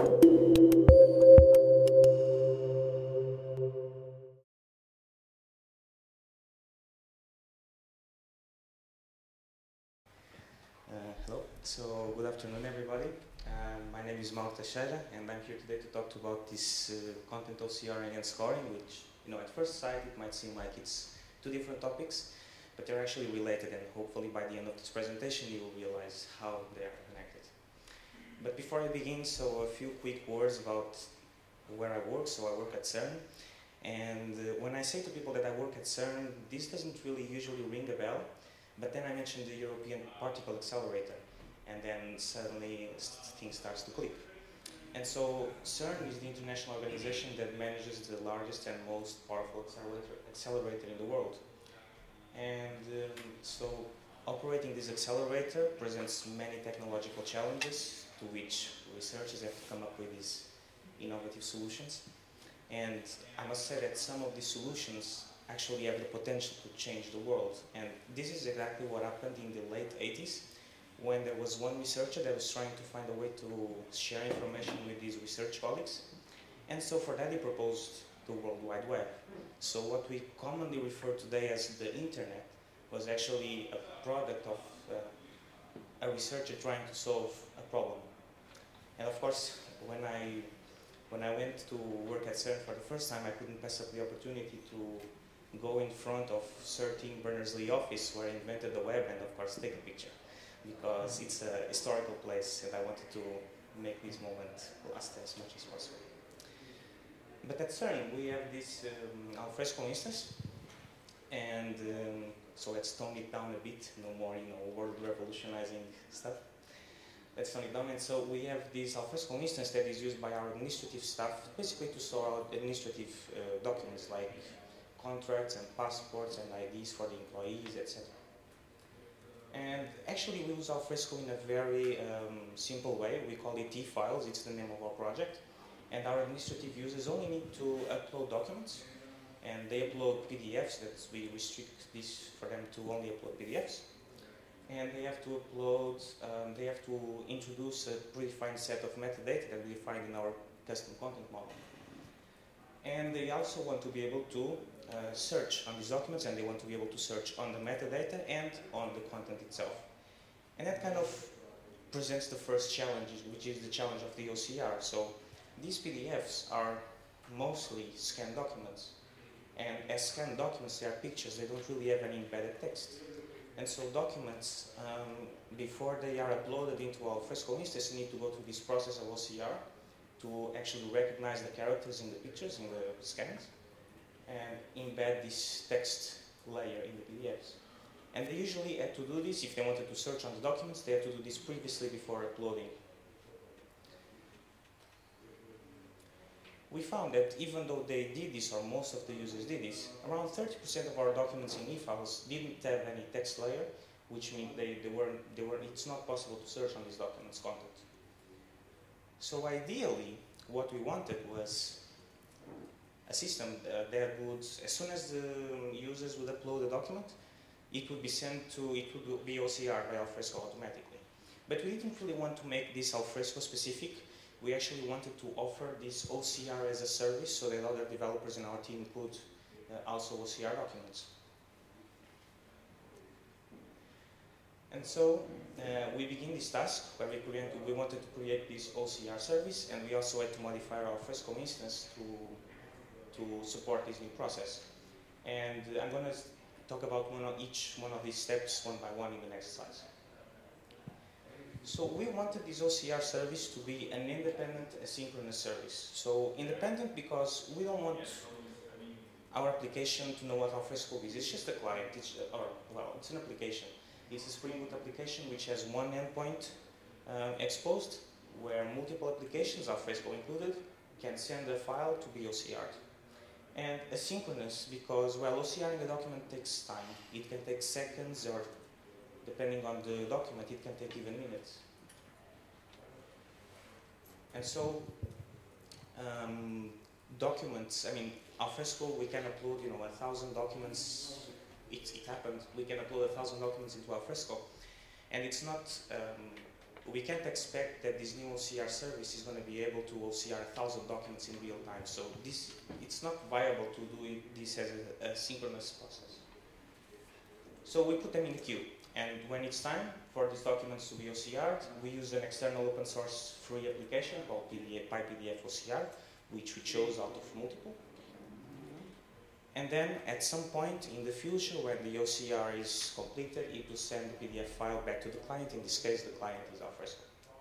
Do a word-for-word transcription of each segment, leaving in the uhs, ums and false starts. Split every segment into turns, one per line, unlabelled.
Hello, so good afternoon everybody. Um, my name is Mauro Teixeira and I'm here today to talk about this uh, content O C R and scoring, which, you know, at first sight it might seem like it's two different topics, but they're actually related, and hopefully by the end of this presentation you will realize how they are connected. But before I begin, so a few quick words about where I work. So I work at CERN, and uh, when I say to people that I work at CERN, this doesn't really usually ring a bell. But then I mentioned the European Particle Accelerator, and then suddenly things starts to click. And so CERN is the international organization that manages the largest and most powerful accelerator, accelerator in the world. And um, so operating this accelerator presents many technological challenges to which researchers have to come up with these innovative solutions. And I must say that some of these solutions actually have the potential to change the world. And this is exactly what happened in the late eighties, when there was one researcher that was trying to find a way to share information with his research colleagues. And so for that he proposed the World Wide Web. So what we commonly refer today as the internet was actually a product of uh, a researcher trying to solve a problem. And of course, when I, when I went to work at CERN for the first time, I couldn't pass up the opportunity to go in front of thirteen Berners-Lee office where I invented the web and of course take a picture, because it's a historical place and I wanted to make this moment last as much as possible. But at CERN we have this um, alfresco instance, and um, so let's tone it down a bit, no more, you know, world revolutionizing stuff. Let's tone it down. And so we have this alfresco instance that is used by our administrative staff basically to store out administrative uh, documents like contracts and passports and I Ds for the employees, et cetera. And actually we use alfresco in a very um, simple way. We call it T-files, it's the name of our project. And our administrative users only need to upload documents, and they upload P D Fs. That we restrict this for them to only upload P D Fs. And they have to upload, um, they have to introduce a predefined set of metadata that we define in our custom content model. And they also want to be able to uh, search on these documents, and they want to be able to search on the metadata and on the content itself. And that kind of presents the first challenge, which is the challenge of the O C R. So these P D Fs are mostly scanned documents. And as scanned documents, they are pictures, they don't really have any embedded text. And so documents, um, before they are uploaded into our Alfresco instance, need to go through this process of O C R to actually recognize the characters in the pictures, in the scans, and embed this text layer in the P D Fs. And they usually had to do this, if they wanted to search on the documents, they had to do this previously before uploading. We found that even though they did this, or most of the users did this, around thirty percent of our documents in e-files didn't have any text layer, which means they, they weren't, they were, it's not possible to search on these documents' content. So ideally, what we wanted was a system uh, that would, as soon as the users would upload a document, it would be sent to, it would be O C R by Alfresco automatically. But we didn't really want to make this Alfresco specific. We actually wanted to offer this O C R as a service so that other developers in our team could uh, also O C R documents. And so uh, we begin this task where we, create, we wanted to create this O C R service, and we also had to modify our Alfresco instance to, to support this new process. And uh, I'm going to talk about one of each one of these steps one by one in the next slides. So we wanted this O C R service to be an independent asynchronous service. So independent because we don't want our application to know what Alfresco is. It's just a client, it's, or well, it's an application. It's a Spring Boot application which has one endpoint uh, exposed, where multiple applications, Alfresco included, can send a file to be O C R'd. And asynchronous because, well, OCRing a document takes time. It can take seconds, or depending on the document, it can take even minutes. And so, um, documents, I mean, Alfresco, we can upload, you know, a thousand documents. It, it happened. We can upload a thousand documents into Alfresco, and it's not um, we can't expect that this new O C R service is going to be able to O C R a thousand documents in real time. So this, it's not viable to do it, this as a, a synchronous process. So we put them in the queue. And when it's time for these documents to be O C R'd, we use an external open source free application called P D F, PyPDF O C R, which we chose out of multiple. And then at some point in the future, when the O C R is completed, it will send the P D F file back to the client. In this case, the client is Alfresco.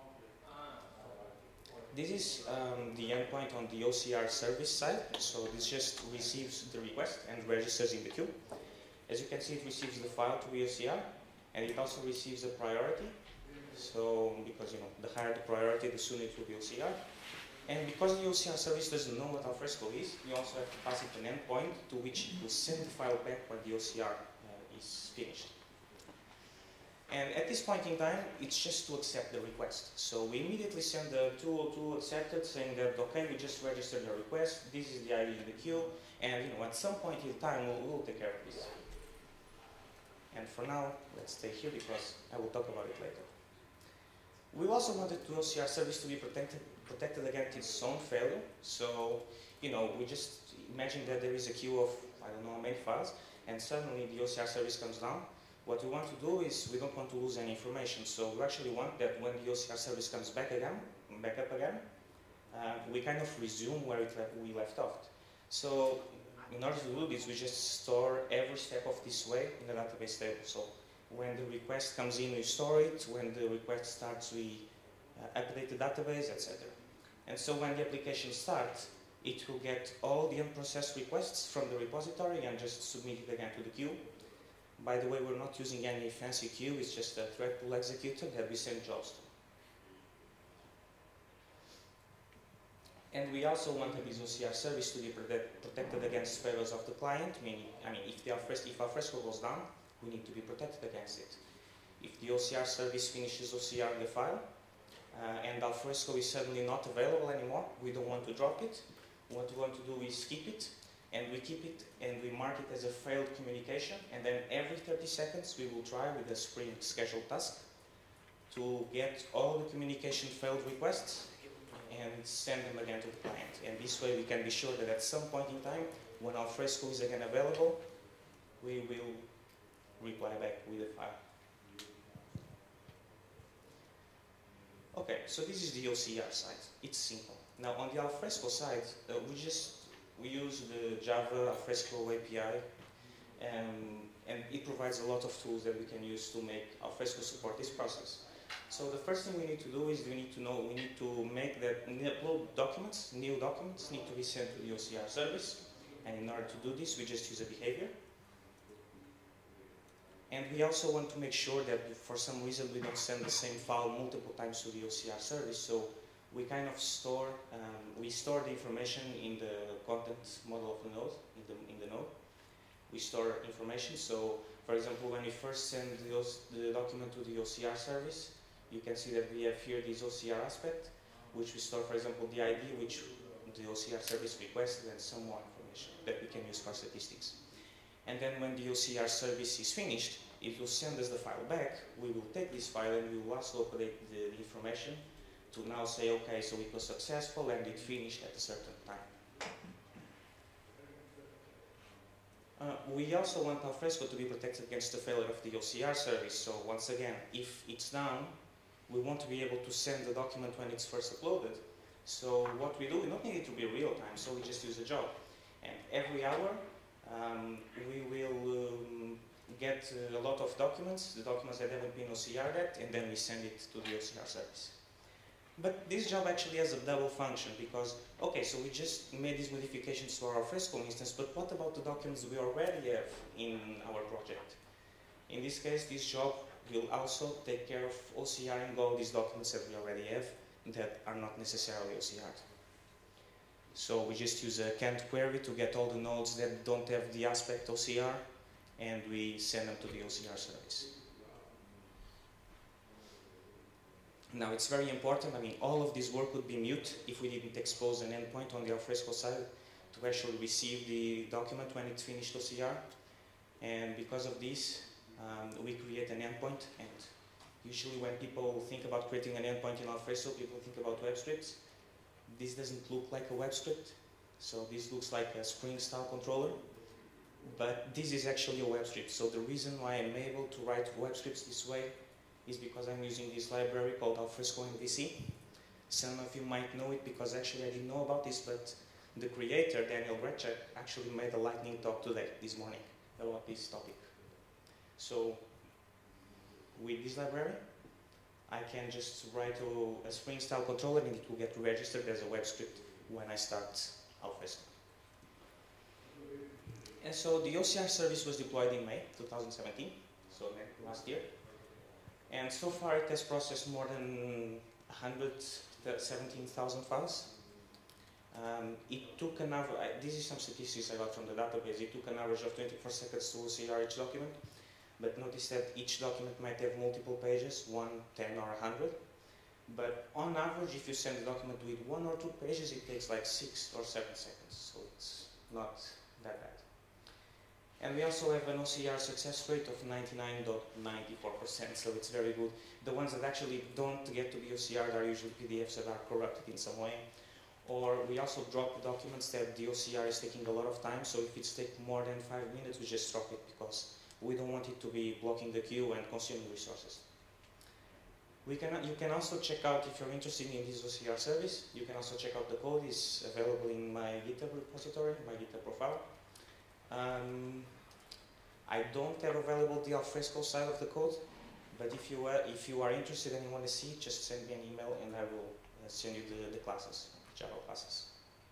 This is um, the endpoint on the O C R service side. So this just receives the request and registers in the queue. As you can see, it receives the file to be O C R, and it also receives a priority. So because you know, the higher the priority, the sooner it will be O C R. And because the O C R service doesn't know what Alfresco is, we also have to pass it an endpoint to which it will send the file back when the O C R uh, is finished. And at this point in time, it's just to accept the request. So we immediately send the two oh two accepted, saying that, okay, we just registered your request, this is the I D in the queue, and you know, at some point in time, we'll, we'll take care of this. And for now, let's stay here because I will talk about it later. We also wanted the O C R service to be protected, protected against its own failure. So, you know, we just imagine that there is a queue of, I don't know, many files, and suddenly the O C R service comes down. What we want to do is we don't want to lose any information. So we actually want that when the O C R service comes back again, back up again, uh, we kind of resume where it le we left off. So in order to do this, we just store every step of this way in the database table. So when the request comes in, we store it. When the request starts, we uh, update the database, et cetera. And so when the application starts, it will get all the unprocessed requests from the repository and just submit it again to the queue. By the way, we're not using any fancy queue, it's just a thread pool executor that we send jobs to. And we also wanted this O C R service to be protect, protected against failures of the client, meaning, I mean, if, the Alfresco, if Alfresco goes down, we need to be protected against it. If the O C R service finishes O C R in the file, uh, and Alfresco is suddenly not available anymore, we don't want to drop it. What we want to do is keep it, and we keep it and we mark it as a failed communication, and then every thirty seconds we will try with a sprint scheduled task to get all the communication failed requests and send them again to the client. And this way we can be sure that at some point in time, when Alfresco is again available, we will reply back with a file. Okay, so this is the O C R side. It's simple. Now on the Alfresco side, uh, we just we use the Java Alfresco A P I, um, and it provides a lot of tools that we can use to make Alfresco support this process. So the first thing we need to do is we need to know we need to make that upload documents, new documents need to be sent to the O C R service, and in order to do this, we just use a behavior. And we also want to make sure that for some reason we don't send the same file multiple times to the O C R service. So we kind of store, um, we store the information in the content model of the node, in the, in the node. We store information. So for example, when we first send the, the document to the O C R service, you can see that we have here this O C R aspect, which we store, for example, the I D, which the O C R service requested, and some more information that we can use for statistics. And then when the O C R service is finished, it will send us the file back. We will take this file and we will also update the, the information to now say, okay, so it was successful and it finished at a certain time. Uh, we also want Alfresco to be protected against the failure of the O C R service. So once again, if it's down, we want to be able to send the document when it's first uploaded. So what we do, we don't need it to be real time, so we just use a job. And every hour, um, we will um, get uh, a lot of documents, the documents that haven't been O C R'd yet, and then we send it to the O C R service. But this job actually has a double function because, okay, so we just made these modifications to our Alfresco instance, but what about the documents we already have in our project? In this case, this job will also take care of OCRing all these documents that we already have that are not necessarily O C R'd. So we just use a canned query to get all the nodes that don't have the aspect O C R, and we send them to the O C R service. Now it's very important, I mean, all of this work would be mute if we didn't expose an endpoint on the Alfresco side to actually receive the document when it's finished O C R. And because of this, um, we create an endpoint, and Usually when people think about creating an endpoint in Alfresco, people think about web scripts. This doesn't look like a web script. So this looks like a Spring style controller. But this is actually a web script. So the reason why I'm able to write web scripts this way is because I'm using this library called Alfresco M V C. Some of you might know it because actually I didn't know about this, but the creator, Daniel Gretschak, actually made a lightning talk today, this morning, about this topic. So with this library, I can just write a, a Spring style controller and it will get registered as a web script when I start Alfresco. And so the O C R service was deployed in May two thousand seventeen, so last year. And so far it has processed more than one hundred seventeen thousand files. Um, it took an average, this is some statistics I got from the database, it took an average of twenty-four seconds to O C R each document. But notice that each document might have multiple pages, one, ten, or one hundred. But on average, if you send a document with one or two pages, it takes like six or seven seconds. So it's not that bad. And we also have an O C R success rate of ninety-nine point nine four percent, so it's very good. The ones that actually don't get to be O C R'd are usually P D Fs that are corrupted in some way. Or we also drop the documents that the O C R is taking a lot of time, so if it's taking more than five minutes, we just drop it because we don't want it to be blocking the queue and consuming resources. We can, you can also check out, if you're interested in this O C R service, you can also check out the code. It's available in my GitHub repository, my GitHub profile. Um, I don't have available the Alfresco side of the code, but if you are, if you are interested and you want to see it, just send me an email and I will uh, send you the, the classes, Java classes.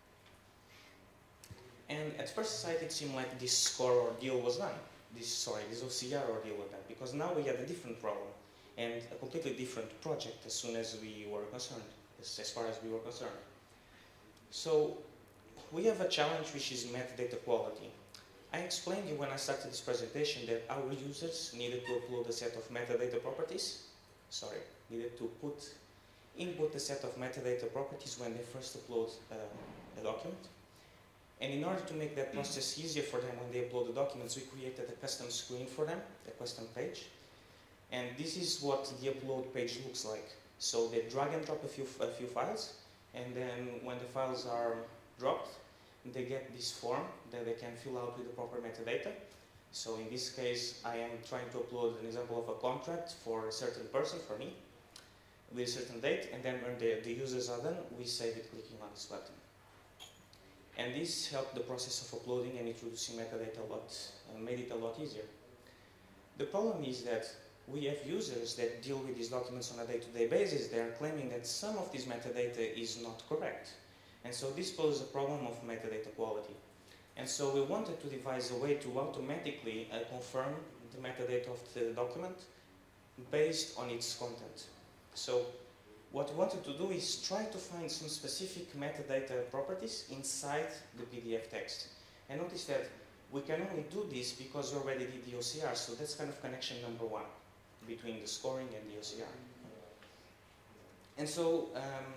And at first sight, it seemed like this score ordeal was done. This, sorry, this O C R ordeal was done, because now we had a different problem and a completely different project as soon as we were concerned, as, as far as we were concerned. So we have a challenge which is metadata quality. I explained you when I started this presentation that our users needed to upload a set of metadata properties, sorry, needed to put, input a set of metadata properties when they first upload uh, a document. And in order to make that process easier for them when they upload the documents, we created a custom screen for them, a custom page. And this is what the upload page looks like. So they drag and drop a few, a few files, and then when the files are dropped, they get this form that they can fill out with the proper metadata. So in this case, I am trying to upload an example of a contract for a certain person, for me, with a certain date, and then when the, the users are done, we save it clicking on this button. And this helped the process of uploading and introducing metadata a lot, and made it a lot easier. The problem is that we have users that deal with these documents on a day-to-day basis. They are claiming that some of this metadata is not correct. And so this poses a problem of metadata quality. And so we wanted to devise a way to automatically uh, confirm the metadata of the document based on its content. So what we wanted to do is try to find some specific metadata properties inside the P D F text. And notice that we can only do this because we already did the O C R, so that's kind of connection number one between the scoring and the O C R. And so, um,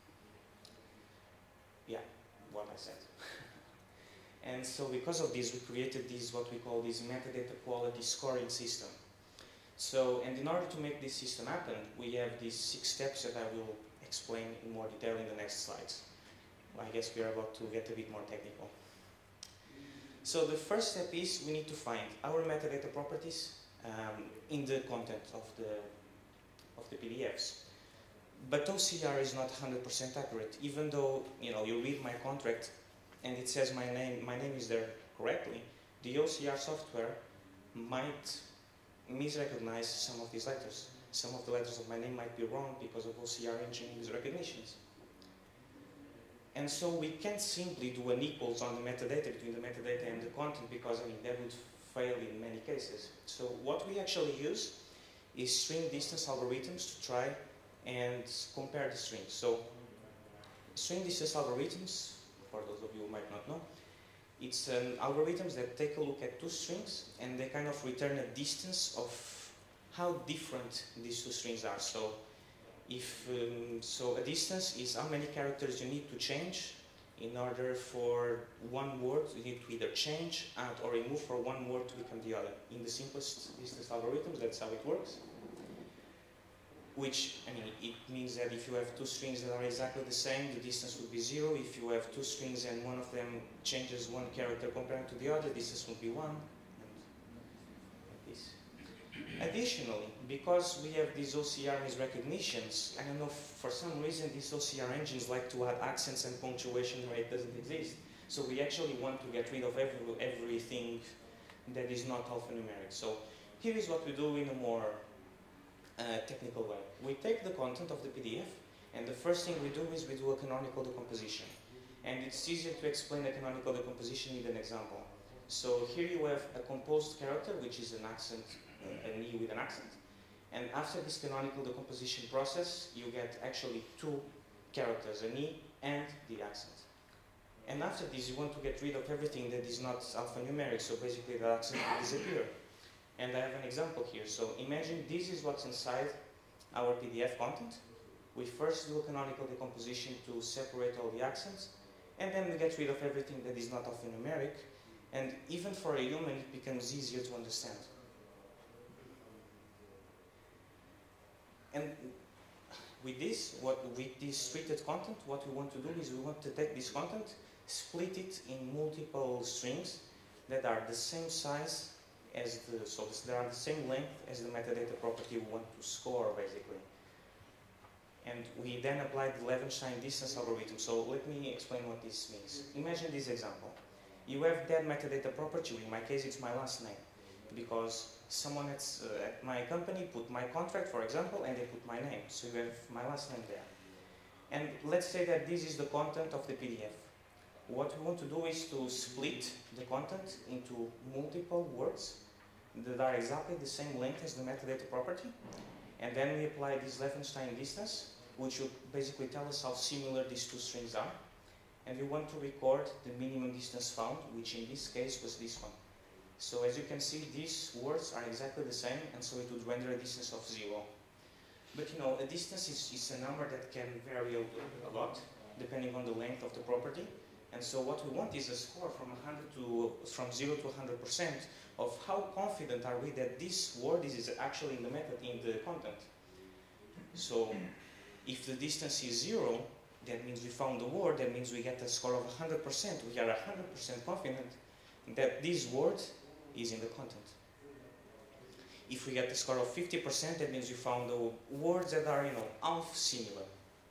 yeah, what I said. And so because of this, we created this, what we call this metadata quality scoring system. So, and in order to make this system happen, we have these six steps that I will explain in more detail in the next slides. I guess we are about to get a bit more technical. So the first step is we need to find our metadata properties um, in the content of the, of the P D Fs. But O C R is not one hundred percent accurate. Even though, you know, you read my contract and it says my name, my name is there correctly, the O C R software might misrecognize some of these letters. Some of the letters of my name might be wrong because of O C R engine misrecognitions. And so we can't simply do an equals on the metadata between the metadata and the content, because I mean that would fail in many cases. So what we actually use is string distance algorithms to try and compare the strings. So string distance algorithms, for those of you who might not know, it's um, algorithms that take a look at two strings and they kind of return a distance of how different these two strings are. So if um, so a distance is how many characters you need to change in order for one word, you need to either change, add, or remove for one word to become the other. In the simplest distance algorithms, that's how it works. which, I mean, it means that if you have two strings that are exactly the same, the distance would be zero. If you have two strings and one of them changes one character compared to the other, distance would be one. And like this. Additionally, because we have these O C R misrecognitions, I don't know, for some reason these O C R engines like to add accents and punctuation where it doesn't exist. So we actually want to get rid of every, everything that is not alphanumeric. So here is what we do in a more uh, technical way. We take the content of the P D F, and the first thing we do is we do a canonical decomposition. And it's easier to explain a canonical decomposition with an example. So here you have a composed character, which is an accent, uh, an E with an accent. And after this canonical decomposition process, you get actually two characters, an E and the accent. And after this, you want to get rid of everything that is not alphanumeric, so basically the accent will disappear. And I have an example here. So imagine this is what's inside our P D F content. We first do a canonical decomposition to separate all the accents, and then we get rid of everything that is not alphanumeric. And even for a human, it becomes easier to understand. And with this, what, with this treated content, what we want to do is we want to take this content, split it in multiple strings that are the same size as the, so this, they are the same length as the metadata property we want to score, basically. And we then apply the Levenshtein distance algorithm. So let me explain what this means. Imagine this example. You have that metadata property, in my case it's my last name, because someone at, uh, at my company put my contract, for example, and they put my name. So you have my last name there. And let's say that this is the content of the P D F. What we want to do is to split the content into multiple words that are exactly the same length as the metadata property. And then we apply this Levenshtein distance, which will basically tell us how similar these two strings are. And we want to record the minimum distance found, which in this case was this one. So as you can see, these words are exactly the same, and so it would render a distance of zero. But you know, a distance is, is a number that can vary a, a lot, depending on the length of the property. And so what we want is a score from one hundred to from zero to one hundred percent of how confident are we that this word is actually in the method in the content. So if the distance is zero, that means we found the word. That means we get a score of one hundred percent. We are one hundred percent confident that this word is in the content. If we get the score of fifty percent, that means we found the words that are, you know, half similar.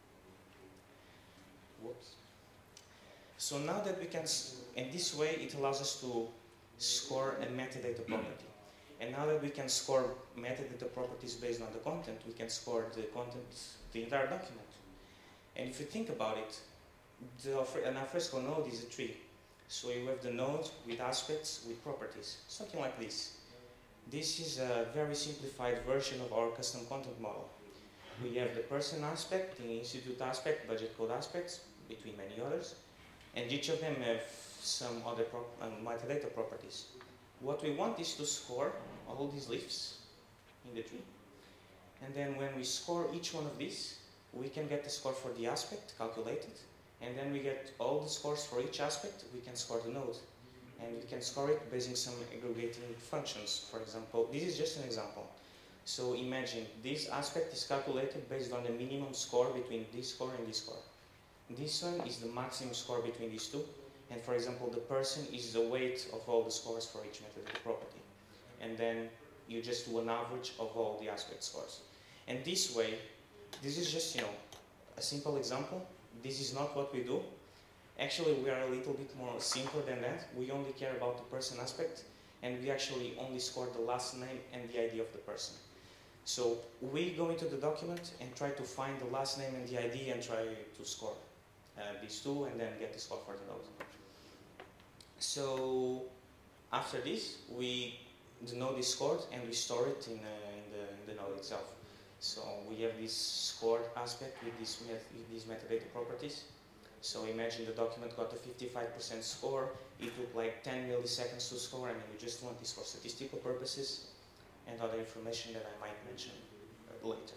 Whoops. So now that we can, and this way it allows us to score a metadata property. And now that we can score metadata properties based on the content, we can score the content, the entire document. And if you think about it, the, an alfresco node is a tree. So you have the node with aspects, with properties, something like this. This is a very simplified version of our custom content model. We have the person aspect, the institute aspect, budget code aspects, between many others. And each of them have some other pro um, metadata properties. What we want is to score all these leaves in the tree. And then when we score each one of these, we can get the score for the aspect calculated. And then we get all the scores for each aspect, we can score the node. And we can score it based on some aggregating functions. For example, this is just an example. So imagine this aspect is calculated based on the minimum score between this score and this score. This one is the maximum score between these two. And for example, the person is the weight of all the scores for each metadata property. And then you just do an average of all the aspect scores. And this way, this is just, you know, a simple example. This is not what we do. Actually, we are a little bit more simple than that. We only care about the person aspect, and we actually only score the last name and the I D of the person. So we go into the document and try to find the last name and the I D and try to score uh, these two and then get the score for the node. So after this, we the node is scored and we store it in, uh, in, the, in the node itself. So we have this scored aspect with, this met with these metadata properties. So imagine the document got a fifty-five percent score. It took like ten milliseconds to score. I mean, we just want this for statistical purposes and other information that I might mention uh, later.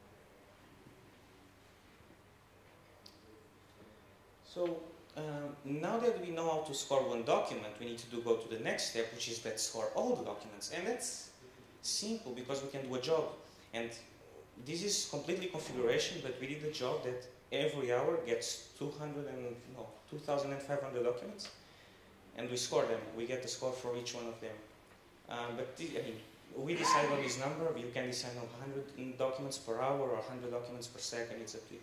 So um, now that we know how to score one document, we need to do, go to the next step, which is that score all the documents. And that's simple because we can do a job. And this is completely configuration, but we did a job that every hour gets two hundred and no two thousand five hundred documents, and we score them. We get the score for each one of them. Um, but the, I mean, we decide on this number. You can decide on one hundred documents per hour or one hundred documents per second. It's up to you.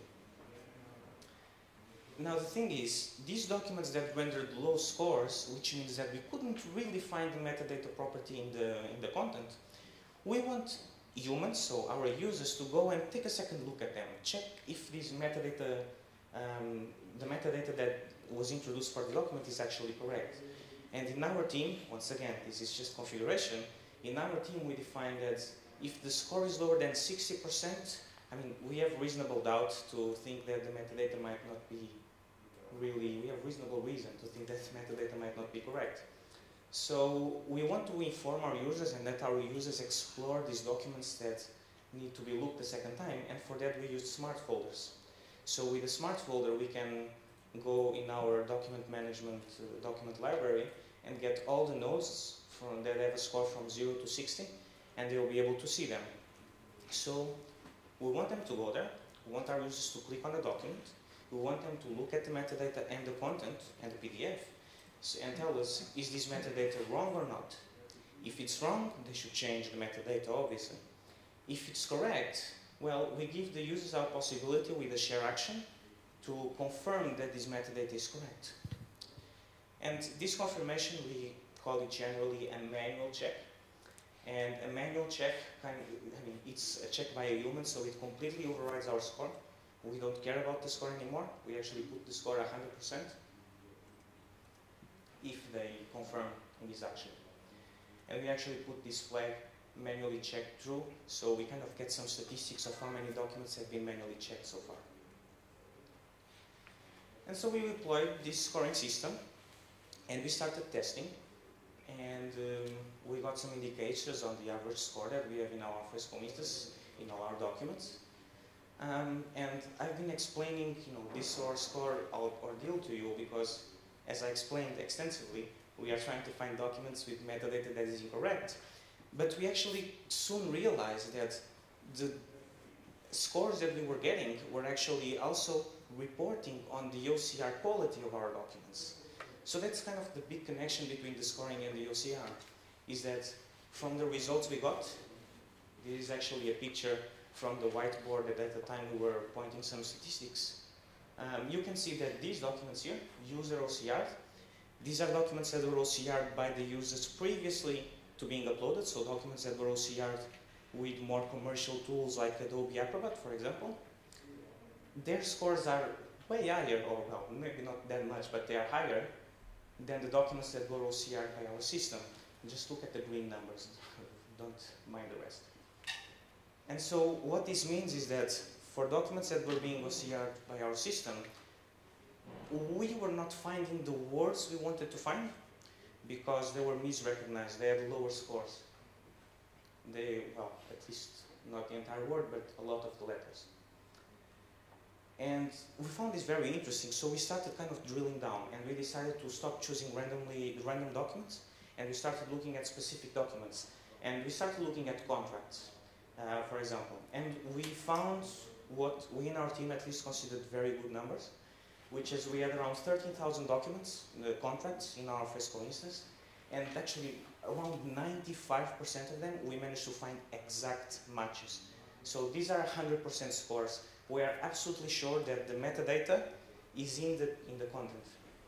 Now the thing is, these documents that rendered low scores, which means that we couldn't really find the metadata property in the in the content, we want humans, so our users, to go and take a second look at them, check if this metadata, um, the metadata that was introduced for the document is actually correct. And in our team, once again, this is just configuration, in our team we define that if the score is lower than sixty percent, I mean, we have reasonable doubt to think that the metadata might not be really, we have reasonable reason to think that metadata might not be correct. So we want to inform our users and let our users explore these documents that need to be looked a second time, and for that we use smart folders. So with a smart folder we can go in our document management uh, document library and get all the nodes from that have a score from zero to sixty, and they will be able to see them. So we want them to go there, we want our users to click on the document, we want them to look at the metadata and the content and the P D F so, and tell us, is this metadata wrong or not? If it's wrong, they should change the metadata, obviously. If it's correct, well, we give the users our possibility with a share action to confirm that this metadata is correct. And this confirmation, we call it generally a manual check. And a manual check, kind of, I mean, it's a check by a human, so it completely overrides our score. We don't care about the score anymore. We actually put the score one hundred percent if they confirm in this action. And we actually put this flag manually checked through, so we kind of get some statistics of how many documents have been manually checked so far. And so we deployed this scoring system, and we started testing, and um, we got some indicators on the average score that we have in our Frescomistas, in all our documents. Um, and I've been explaining, you know, this source score ordeal to you because, as I explained extensively, we are trying to find documents with metadata that is incorrect. But we actually soon realized that the scores that we were getting were actually also reporting on the O C R quality of our documents. So that's kind of the big connection between the scoring and the O C R, is that from the results we got, this is actually a picture from the whiteboard that at the time we were pointing some statistics. Um, you can see that these documents here, user O C R, these are documents that were O C R'd by the users previously to being uploaded, so documents that were O C R'd with more commercial tools like Adobe Acrobat, for example. Their scores are way higher, or well, maybe not that much, but they are higher than the documents that were O C R'd by our system. Just look at the green numbers, don't mind the rest. And so what this means is that for documents that were being O C R'd by our system, we were not finding the words we wanted to find because they were misrecognized, they had lower scores. They, well, at least not the entire word, but a lot of the letters. And we found this very interesting, so we started kind of drilling down, and we decided to stop choosing randomly random documents, and we started looking at specific documents. And we started looking at contracts, uh, for example. And we found what we in our team at least considered very good numbers, which is we had around thirteen thousand documents, uh, contracts in our Fresco instance, and actually around ninety-five percent of them we managed to find exact matches. So these are one hundred percent scores. We are absolutely sure that the metadata is in the, in the content.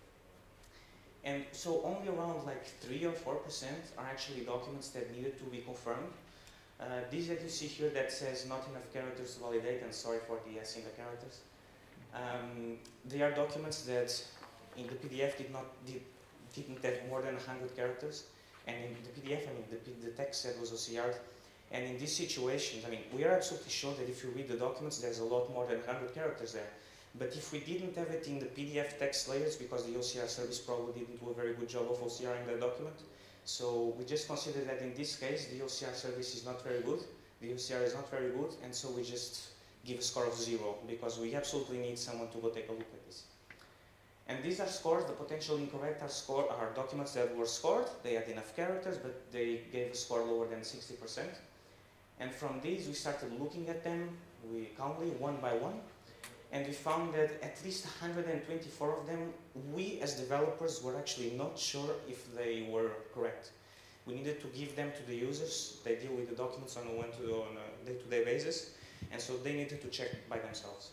And so only around like three or four percent are actually documents that needed to be confirmed. Uh, these that you see here that says not enough characters to validate, and sorry for the S in the characters. Um, they are documents that in the P D F did not, did, didn't have more than one hundred characters. And in the P D F, I mean, the, the text set was O C R'd. And in these situations, I mean, we are absolutely sure that if you read the documents, there's a lot more than one hundred characters there. But if we didn't have it in the P D F text layers, because the O C R service probably didn't do a very good job of OCRing the document, so we just consider that in this case, the O C R service is not very good, the O C R is not very good, and so we just give a score of zero, because we absolutely need someone to go take a look at this. And these are scores, the potentially incorrect are, score, are documents that were scored, they had enough characters, but they gave a score lower than sixty percent. And from these, we started looking at them we calmly, one by one, and we found that at least one hundred twenty-four of them, we as developers were actually not sure if they were correct. We needed to give them to the users. They deal with the documents on a one to on a day-to-day basis, and so they needed to check by themselves.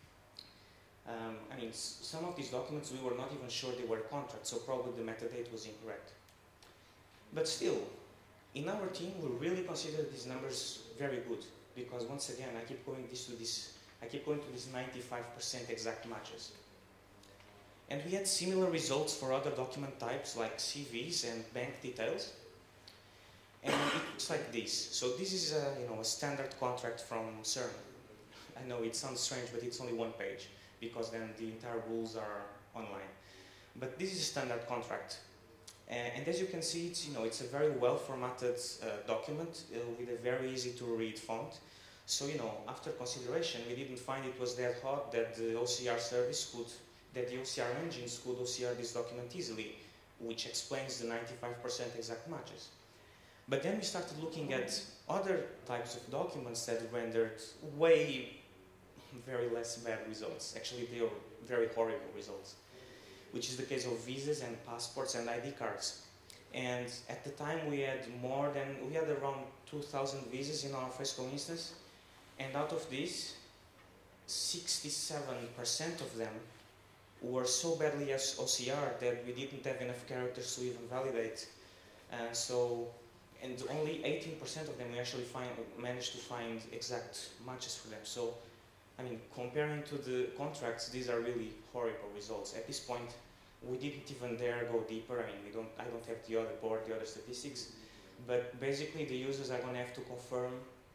Um, I mean, some of these documents we were not even sure they were contracts, so probably the metadata was incorrect. But still, in our team, we really consider these numbers very good, because once again, I keep going this to this, I keep going to these ninety-five percent exact matches. And we had similar results for other document types like C Vs and bank details. And it looks like this. So this is a, you know, a standard contract from CERN. I know it sounds strange, but it's only one page, because then the entire rules are online. But this is a standard contract. Uh, and as you can see, it's, you know, it's a very well formatted uh, document uh, with a very easy to read font. So, you know, after consideration, we didn't find it was that hard that the O C R service could, that the O C R engines could O C R this document easily, which explains the ninety-five percent exact matches. But then we started looking at other types of documents that rendered way very less bad results. Actually, they were very horrible results, which is the case of visas and passports and I D cards. And at the time we had more than, we had around two thousand visas in our Fresco instance, and out of these, sixty-seven percent of them were so badly as O C R that we didn't have enough characters to even validate. And so, and only eighteen percent of them we actually find, managed to find exact matches for them. So, I mean, comparing to the contracts, these are really horrible results. At this point, we didn't even dare go deeper. I mean, we don't, I don't have the other board, the other statistics, but basically the users are going to have to confirm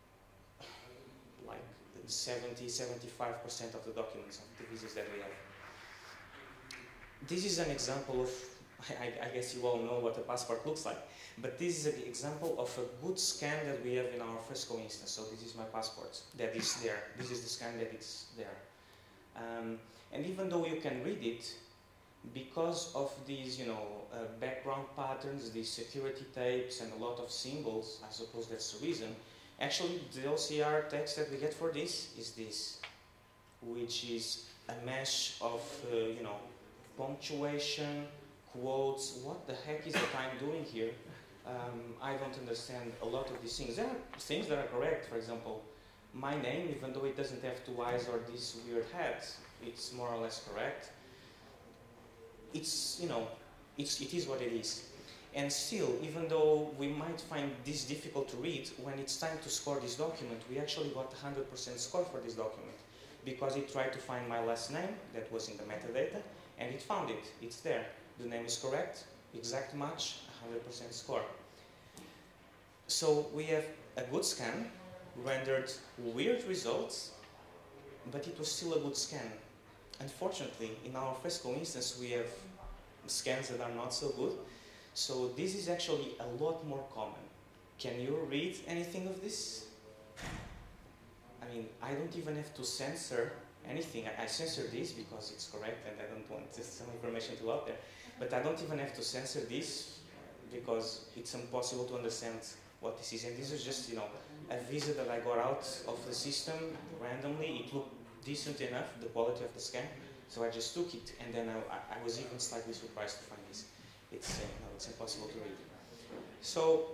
like seventy, seventy-five percent of the documents of the visas that we have. This is an example of, I, I guess you all know what a passport looks like, but this is an example of a good scan that we have in our Fresco instance. So this is my passport that is there. This is the scan that is there. Um, and even though you can read it, because of these, you know, uh, background patterns, these security tapes, and a lot of symbols, I suppose that's the reason, actually the O C R text that we get for this is this, which is a mesh of, uh, you know, punctuation, quotes. What the heck is that I'm doing here? Um, I don't understand a lot of these things. There are things that are correct. For example, my name, even though it doesn't have two eyes or this weird hat, it's more or less correct. It's, you know, it's, it is what it is. And still, even though we might find this difficult to read, when it's time to score this document, we actually got one hundred percent score for this document, because it tried to find my last name that was in the metadata, and it found it. It's there. The name is correct, exact match, one hundred percent score. So we have a good scan, rendered weird results, but it was still a good scan. Unfortunately, in our Fresco instance, we have scans that are not so good. So this is actually a lot more common. Can you read anything of this? I mean, I don't even have to censor anything. I, I censor this because it's correct and I don't want some information to go out there. But I don't even have to censor this because it's impossible to understand what this is. And this is just, you know, a visa that I got out of the system randomly. It looked decent enough, the quality of the scan, so I just took it, and then I, I was even slightly surprised to find this. It's, uh, no, it's impossible to read. So,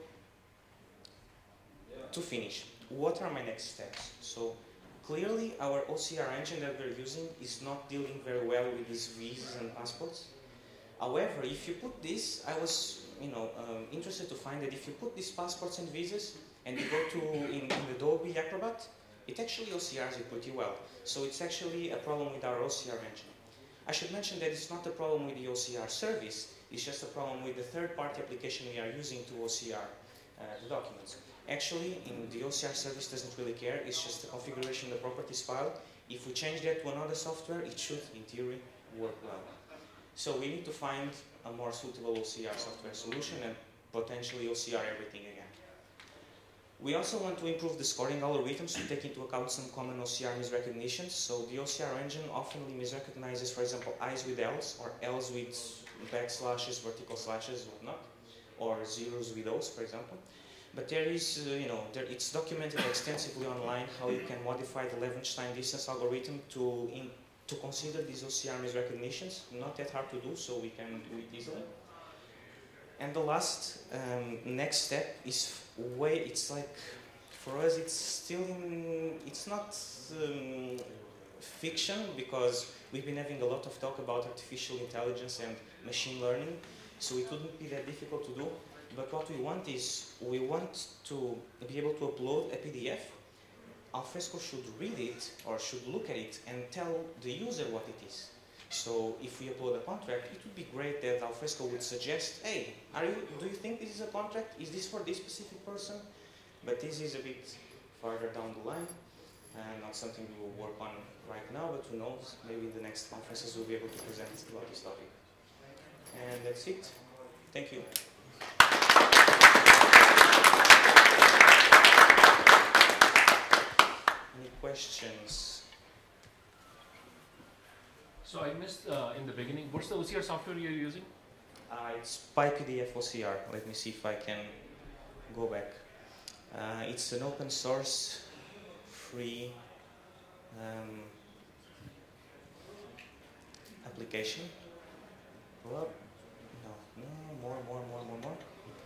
to finish, what are my next steps? So, clearly our O C R engine that we're using is not dealing very well with these visas and passports. However, if you put this, I was, you know, um, interested to find that if you put these passports and visas, and you go to in, in Adobe Acrobat, it actually O C Rs it pretty well. So it's actually a problem with our O C R engine. I should mention that it's not a problem with the O C R service, it's just a problem with the third-party application we are using to O C R uh, the documents. Actually, in the O C R service doesn't really care, it's just the configuration of the properties file. If we change that to another software, it should, in theory, work well. So we need to find a more suitable O C R software solution and potentially O C R everything again. We also want to improve the scoring algorithms to take into account some common O C R misrecognitions. So the O C R engine often misrecognizes, for example, I's with L's, or L's with backslashes, vertical slashes, whatnot, or zeros with O's, for example. But there is, uh, you know, there, it's documented extensively online how you can modify the Levenshtein distance algorithm to in, to consider these O C R maze recognitions. Not that hard to do, so we can do it easily. And the last um, next step is way. It's like for us, it's still in. It's not um, fiction because we've been having a lot of talk about artificial intelligence and machine learning, so it wouldn't be that difficult to do. But what we want is, we want to be able to upload a P D F. Alfresco should read it, or should look at it, and tell the user what it is. So if we upload a contract, it would be great that Alfresco would suggest, hey, are you, do you think this is a contract? Is this for this specific person? But this is a bit farther down the line, and not something we will work on right now, but who knows, maybe in the next conferences we'll be able to present about this topic. And that's it. Thank you. Any questions?
So I missed uh, in the beginning, what's the O C R software you're using?
Uh, it's PyPDF O C R. Let me see if I can go back. Uh, it's an open source, free um, application. Well, no, no, more, more, more, more, more.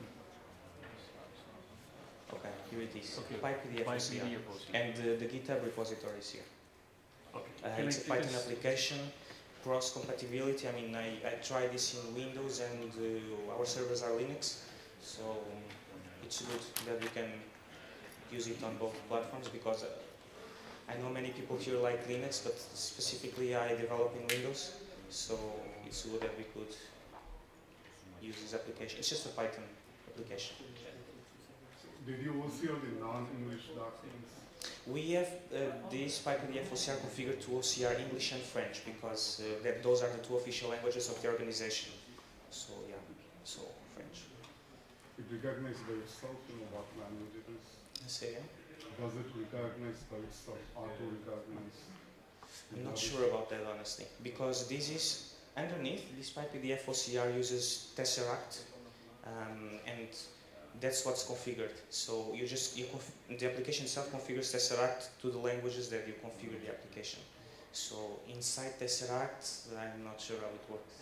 Okay, here it is.
Okay.
PyPDF O C R. And uh, the GitHub repository is here.
Okay.
Uh, it's a Python application, cross compatibility. I mean, I, I tried this in Windows, and uh, our servers are Linux, so um, it's good that we can use it on both platforms, because uh, I know many people here like Linux, but specifically I develop in Windows, so it's good that we could use this application. It's just a Python application.
Did you O C R the non-English documents?
We have uh, this PyPDF O C R configured to O C R English and French, because uh, that those are the two official languages of the organization. So yeah, so French.
It recognizes by itself, you know what language it is?
Say again?
Does it recognize by itself, auto-recognize?
I'm not sure about that, honestly, because this is underneath. This PyPDF O C R uses Tesseract, um, and that's what's configured. So you just you conf the application itself configures Tesseract to the languages that you configure the application. So inside Tesseract, I'm not sure how it works.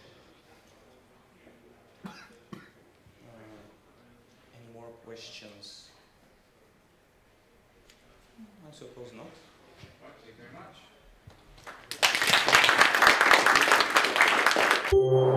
Uh, any more questions? I suppose not.
Thank you very much.